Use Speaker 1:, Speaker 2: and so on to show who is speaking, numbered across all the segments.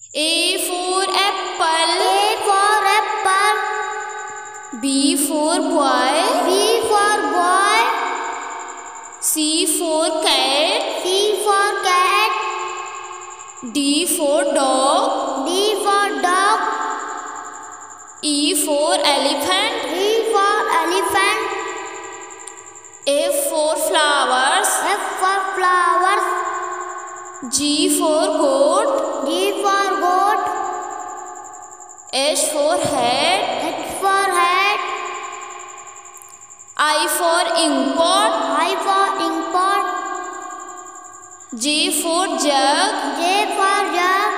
Speaker 1: A for apple.
Speaker 2: A for apple.
Speaker 1: B for boy.
Speaker 2: B for boy.
Speaker 1: C for cat.
Speaker 2: C for cat.
Speaker 1: D for dog.
Speaker 2: D for dog.
Speaker 1: E for elephant.
Speaker 2: E for elephant.
Speaker 1: F for flowers.
Speaker 2: F for flowers.
Speaker 1: G for goat.
Speaker 2: G for goat.
Speaker 1: H for hat.
Speaker 2: H for hat.
Speaker 1: I for inkpot.
Speaker 2: I for inkpot.
Speaker 1: J for jug.
Speaker 2: J for jug.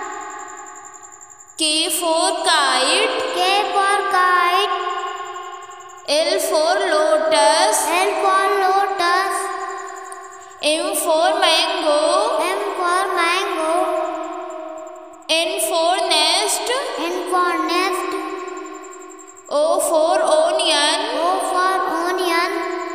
Speaker 1: K for kite.
Speaker 2: K for kite.
Speaker 1: L for lotus.
Speaker 2: L for lotus.
Speaker 1: M for mango.
Speaker 2: M for mango.
Speaker 1: N for nest.
Speaker 2: N for nest.
Speaker 1: O for onion.
Speaker 2: O for onion.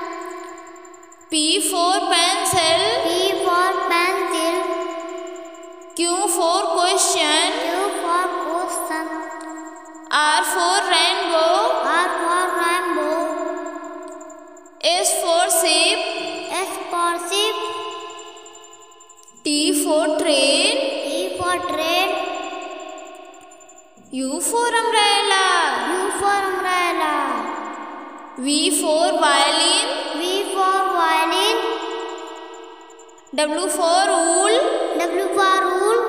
Speaker 1: P for pencil.
Speaker 2: P for pencil.
Speaker 1: Q for question.
Speaker 2: Q for question.
Speaker 1: R for rainbow.
Speaker 2: R for rainbow.
Speaker 1: S for sheep.
Speaker 2: S for sheep.
Speaker 1: T for train.
Speaker 2: T for train.
Speaker 1: U for umbrella.
Speaker 2: U for umbrella.
Speaker 1: V for violin.
Speaker 2: V for violin.
Speaker 1: W for wool.
Speaker 2: W for wool.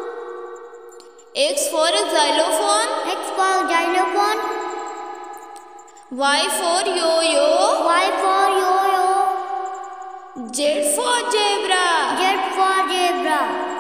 Speaker 1: X for xylophone.
Speaker 2: X for xylophone.
Speaker 1: Y for yo-yo.
Speaker 2: Y for yo-yo.
Speaker 1: Z for zebra.
Speaker 2: Z for zebra.